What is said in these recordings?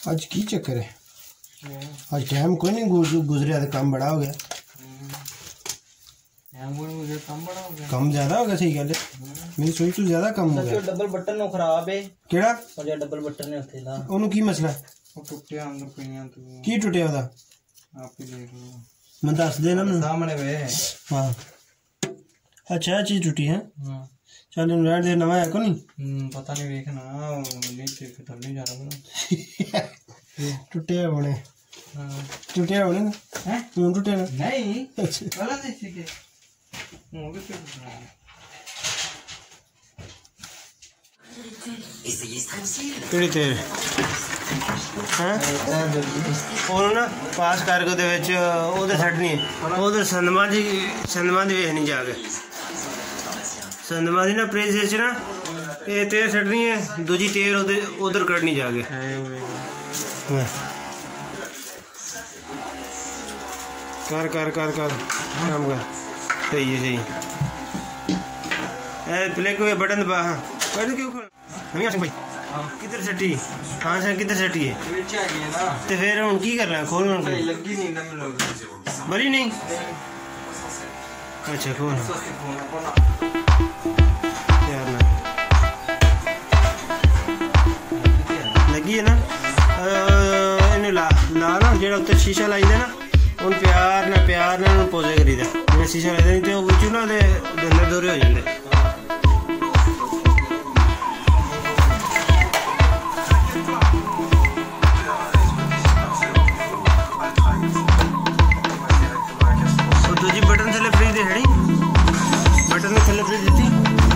आज की चक्कर है? आज टाइम कोई नहीं गुजरिया तो काम बड़ा हो गया। कम ज्यादा हो गया। सही गल है। मेरी सोच तो ज्यादा कम हो गया। डबल बटन नो खराब है। केड़ा? और जो डबल बटन है उत्थे दा ओनु की मसला? वो टुटिया अंदर पईयां तो की टुटिया ओदा? आप ही देख लो। मैं दस देना ना सामने वे। हां अच्छा चीज टूटी है। हां चल इन रेड दे नवा है को नहीं? पता नहीं देखना नीचे तो नहीं जा रहा टुटिया बने। हां टुटिया बने हैं? क्यों टुटे ना? नहीं अच्छा वाला देसी के मोगे पे ਕਿਹੜੀ ਤੇਰ ਹੈ ਉਹਨੂੰ ਨਾ ਪਾਸ ਕਰਕੇ ਉਹਦੇ ਵਿੱਚ ਉਹਦੇ ਛੱਡਣੀ ਉਹਦੇ ਸੰਦਮਾ ਦੀ ਵੇਖਣੀ ਜਾ ਕੇ ਸੰਦਮਾ ਦੀ ਨਾ ਪ੍ਰੇਸ ਵਿੱਚ ਨਾ ਇਹ ਤੇਰ ਛੱਡਣੀ ਹੈ ਦੂਜੀ ਤੇਰ ਉਹਦੇ ਉਧਰ ਕੱਢਣੀ ਜਾ ਕੇ कर कर कर कर काम कर सही है सही प्ले को बटन दबा। हाँ कर क्यों नहीं भाई किधर सटी? हाँ सर किधर सटी है तो फिर हम की कर रहे हैं? खोलना लगी नहीं बड़ी नहीं। अच्छा खोल यार ना लगी है ना इन्हें ला ना जो उत्ते शीशा लाई दे ना उन प्यार ना पोजे करी दे मैं शीशा लाई नहीं तो विचू ना दे गंदे दोरे हो जाते। दूजी बटन थले फ्री दे है बटन में थले फ्री देती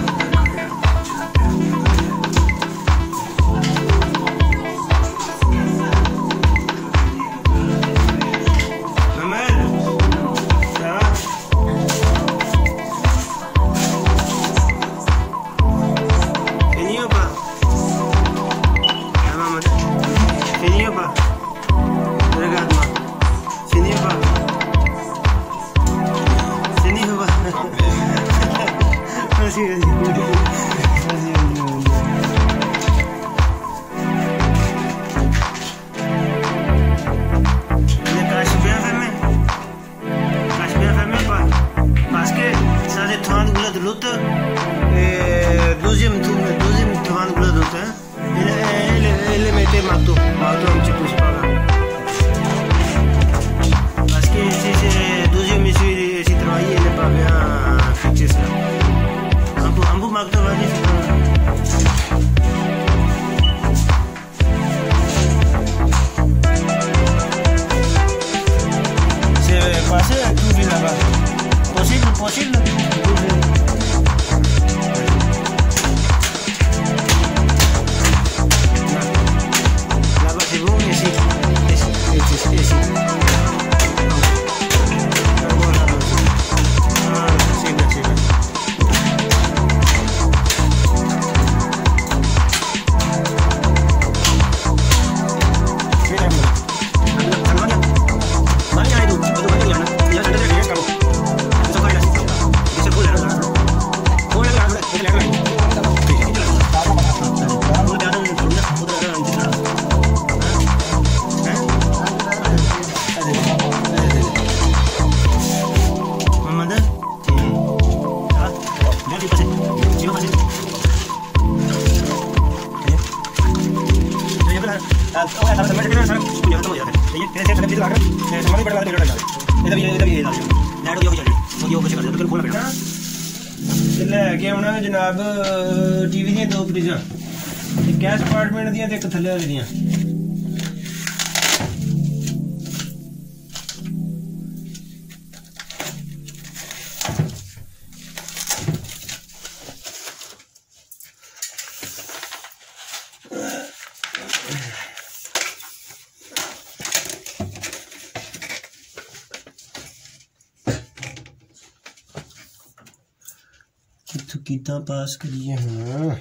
जनाब टीवी दी दो फ्रिजा गैस अपार्टमेंट दी एक थले वाली दियां कितना पास करिए। हाँ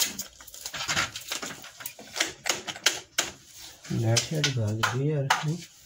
लाइट भाग गई यार।